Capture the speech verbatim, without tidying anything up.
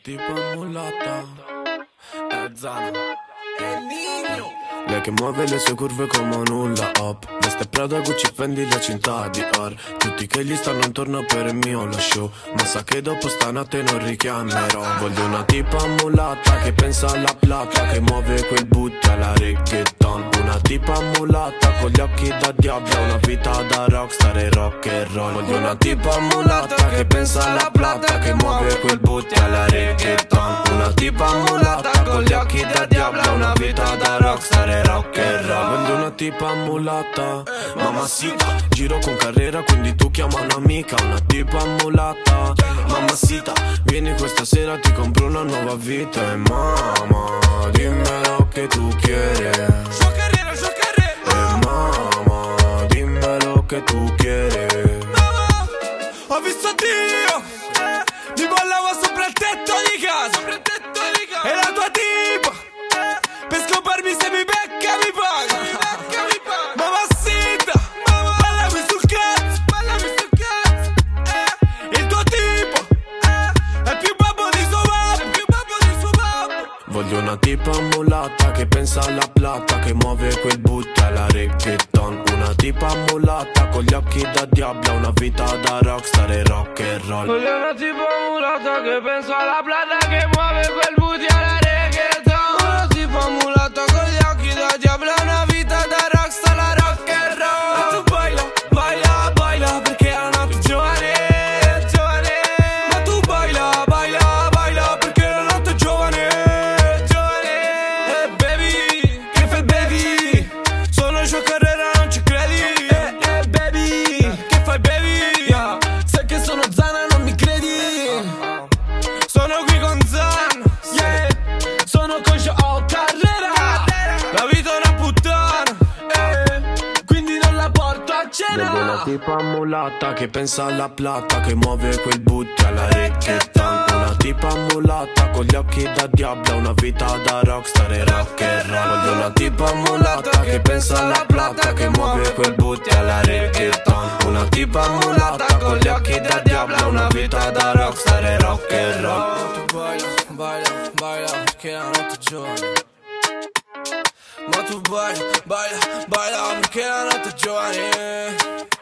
tipa mulatta, è Zana, è il Nino. Lei che muove le sue curve come nulla up. Veste Prada, Gucci, Fendi, la cinta di Dior. Tutti che gli stanno intorno per il mio lo show. Ma sa che dopo stanotte non richiamerò. Voglio una tipa mulatta che pensa alla plata, che muove quel boot alla reggaeton. Una tipa mulatta con gli occhi da diavolo, una vita da rockstar e rock and roll. Voglio una tipa mulatta che pensa alla plata, che muove quel boot alla reggaeton. Una tipa mulatta con gli occhi da diavolo, una vita da rockstar e rock and roll. Voglio una tipa mulatta, mamacita. Giro con carriera quindi tu chiama un'amica. Una tipa mulatta, mamacita. Vieni questa sera ti compro una nuova vita. E mamma, dimmelo che tu chiedi. Sua carriera, sua carriera. E mamma, dimmelo che tu chiedi. Mamma, ho visto Dio, mi ballava sopra il tetto di casa, sopra il tetto di casa. E la tua tipa, per scoparmi se mi becca mi paga, mi becca mi paga. Mamacita, ballami sul cazzo, ballami sul cazzo. eh. Il tuo tipo, eh, è più babbo di suo babbo, è più babbo di suo babbo. Voglio una tipa mulatta che pensa alla plata, che muove quel boot alla reggaeton. Una tipa mulatta con gli occhi da diavolo, una vita da rockstar e rock and roll. Voglio una tipa mulatta che pensa alla plata, che muove quel booty alla reggaeton. Una tipa mulatta con gli occhi da diavolo, una vita da rockstar, la rock and roll. E tu baila, baila, baila perché è una notte giovane, giovane. Ma tu baila, baila, baila perché è una notte giovane, giovane. E baby, che fai baby? Sono Sua Carriera, non ci credi? E eh, baby, che fai baby? Yeah. Sai che sono Zana, non mi credi? Sono qui con Zan, yeah. Sono con Sua Carriera. La vita è una puttana, eh. Quindi non la porto a cena. Voglio una tipa mulatta che pensa alla plata, che muove quel boot alla reggaeton. Una tipa mulatta con gli occhi da diavolo, una vita da rockstar e rock and roll. Voglio una tipa mulatta che pensa alla plata, che muove quel boot alla reggaeton. Una tipa mulatta con gli occhi da diavolo, una vita da rockstar e rock and roll. Tu baila, baila, baila perché è una notte giovane. Ma tu baila, baila, baila perché è una notte giovane.